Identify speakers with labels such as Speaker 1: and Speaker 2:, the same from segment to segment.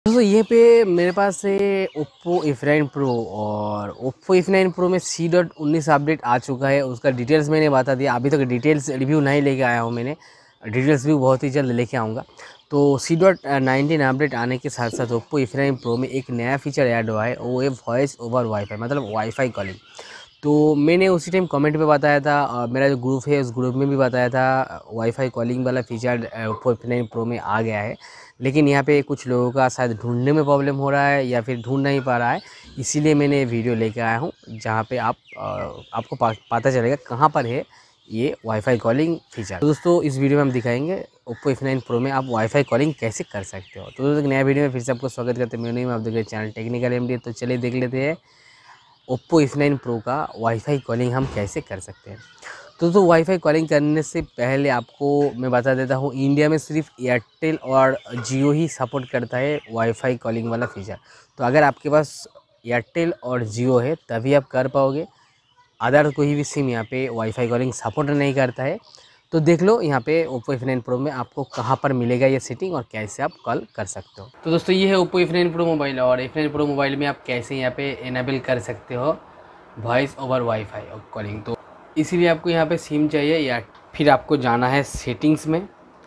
Speaker 1: दोस्तों ये पे मेरे पास है ओप्पो F9 Pro और ओप्पो F9 Pro में C.19 अपडेट आ चुका है। उसका डिटेल्स मैंने बता दिया। अभी तक डिटेल्स रिव्यू नहीं लेके आया हूँ मैंने, डिटेल्स भी बहुत ही जल्द लेके आऊँगा। तो C.19 अपडेट आने के साथ साथ ओप्पो F9 Pro में एक नया फीचर ऐड हुआ है, वो है वॉइस ओवर वाईफाई, मतलब वाईफाई कॉलिंग। तो मैंने उसी टाइम कमेंट पे बताया था और मेरा जो ग्रुप है उस ग्रुप में भी बताया था वाईफाई कॉलिंग वाला फीचर ओप्पो F9 Pro में आ गया है। लेकिन यहाँ पे कुछ लोगों का शायद ढूंढने में प्रॉब्लम हो रहा है या फिर ढूंढ नहीं पा रहा है, इसीलिए मैंने वीडियो लेके आया हूँ जहाँ पे आपको पता चलेगा कहाँ पर है ये वाईफाई कॉलिंग फीचर। तो दोस्तों इस वीडियो में हम दिखाएंगे ओप्पो F9 Pro में आप वाईफाई कॉलिंग कैसे कर सकते हो। तो दोस्तों नया वीडियो में फिर से आपको स्वागत करते हैं। मैं आप देख रहे चैनल टेक्निकल MD। तो चलिए देख लेते हैं ओप्पो F9 Pro का वाईफाई कॉलिंग हम कैसे कर सकते हैं। तो दोस्तों वाईफाई कॉलिंग करने से पहले आपको मैं बता देता हूँ, इंडिया में सिर्फ एयरटेल और जियो ही सपोर्ट करता है वाईफाई कॉलिंग वाला फीचर। तो अगर आपके पास एयरटेल और जियो है तभी आप कर पाओगे, अदर कोई भी सिम यहाँ पे वाईफाई कॉलिंग सपोर्ट नहीं करता है। तो देख लो यहाँ पे ओप्पो F9 Pro में आपको कहाँ पर मिलेगा ये सेटिंग और कैसे आप कॉल कर सकते हो। तो दोस्तों ये है ओप्पो F9 Pro मोबाइल और F9 Pro मोबाइल में आप कैसे यहाँ पे इनेबल कर सकते हो वॉइस ओवर वाईफाई कॉलिंग। तो इसीलिए आपको यहाँ पे सिम चाहिए या फिर आपको जाना है सेटिंग्स में,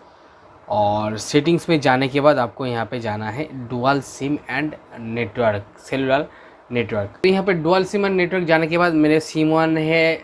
Speaker 1: और सेटिंग्स में जाने के बाद आपको यहाँ पे जाना है dual SIM and network, cellular network. तो यहाँ पे डुअल सिम एंड नेटवर्क जाने के बाद मेरे सिम 1 है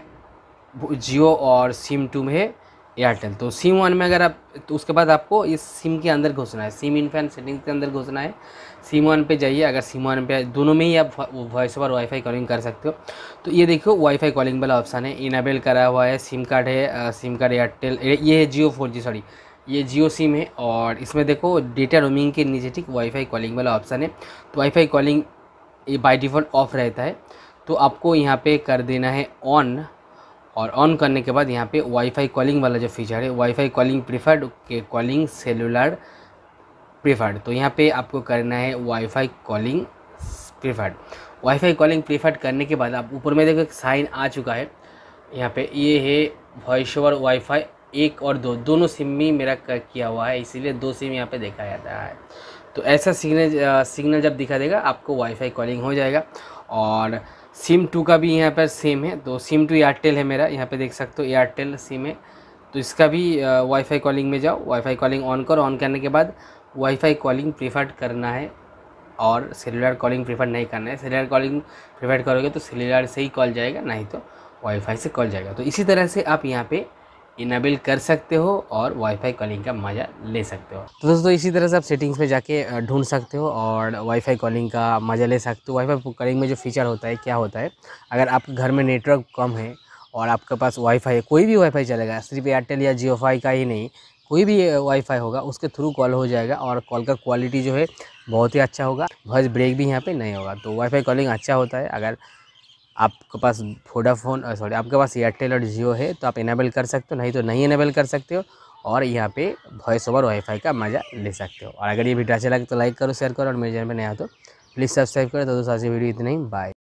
Speaker 1: जियो और सिम 2 में है एयरटेल। तो सिम 1 में अगर आप, तो उसके बाद आपको इस सिम के अंदर घुसना है, सिम इन्फो एंड सेटिंग्स के अंदर घुसना है। सिम 1 पे जाइए, अगर सिम 1 पे दोनों में ही आप वॉइस ओवर वाईफाई कॉलिंग कर सकते हो। तो ये देखो वाईफाई कॉलिंग वाला ऑप्शन है, इनेबल करा हुआ है। सिम कार्ड है, सिम कार्ड एयरटेल, ये है जियो 4G, सॉरी ये जियो सिम है। और इसमें देखो डेटा रोमिंग के नीचे ठीक वाईफाई कॉलिंग वाला ऑप्शन है। तो वाईफाई कॉलिंग ये बाय डिफ़ॉल्ट ऑफ रहता है, तो आपको यहाँ पे कर देना है ऑन। और ऑन करने के बाद यहाँ पे वाईफाई कॉलिंग वाला जो फीचर है, वाईफाई कॉलिंग प्रीफर्ड के कॉलिंग सेलुलर प्रीफर्ड, तो यहाँ पे आपको करना है WiFi calling preferred. WiFi calling preferred करने के बाद आप ऊपर में देखो एक साइन आ चुका है यहाँ पे, ये है वॉइस ओवर वाईफाई 1 और 2 दोनों सिम में मेरा किया हुआ है, इसीलिए 2 सिम यहाँ पे देखा जाता है। तो ऐसा सिग्नल जब दिखा देगा आपको वाईफाई कॉलिंग हो जाएगा। और सिम 2 का भी यहाँ पर सेम है। तो सिम 2 एयरटेल है मेरा, यहाँ पे देख सकते हो एयरटेल सिम है। तो इसका भी वाईफाई कॉलिंग में जाओ, वाईफाई कॉलिंग ऑन करो। ऑन करने के बाद वाईफाई कॉलिंग प्रीफर्ड करना है और सेलुलर कॉलिंग प्रीफर्ड नहीं करना है। सेलुलर कॉलिंग प्रीफर्ड करोगे तो सेलुलर से ही कॉल जाएगा, नहीं तो वाईफाई से कॉल जाएगा। तो इसी तरह से आप यहाँ पे इनेबल कर सकते हो और वाईफाई कॉलिंग का मज़ा ले सकते हो। तो दोस्तों इसी तरह से आप सेटिंग्स में जाके ढूंढ सकते हो और वाईफाई कॉलिंग का मज़ा ले सकते हो। वाईफाई कॉलिंग में जो फीचर होता है, क्या होता है, अगर आपके घर में नेटवर्क कम है और आपके पास वाईफाई है, कोई भी वाईफाई चलेगा, सिर्फ एयरटेल या जियो फाई का ही नहीं, कोई भी वाईफाई होगा उसके थ्रू कॉल हो जाएगा और कॉल का क्वालिटी जो है बहुत ही अच्छा होगा, वॉइस ब्रेक भी यहाँ पे नहीं होगा। तो वाईफाई कॉलिंग अच्छा होता है। अगर आपके पास वोडाफोन सॉरी आपके पास एयरटेल और जियो है तो आप इनेबल कर सकते हो, नहीं तो नहीं इनेबल कर सकते हो और यहाँ पे वॉइस ओवर वाईफाई का मज़ा ले सकते हो। और अगर ये वीडियो अच्छा लगे तो लाइक करो, शेयर करो और मेरे चैनल पर नया हो तो प्लीज़ सब्सक्राइब करो। तो दोस्तों आज की वीडियो इतना ही, बाय।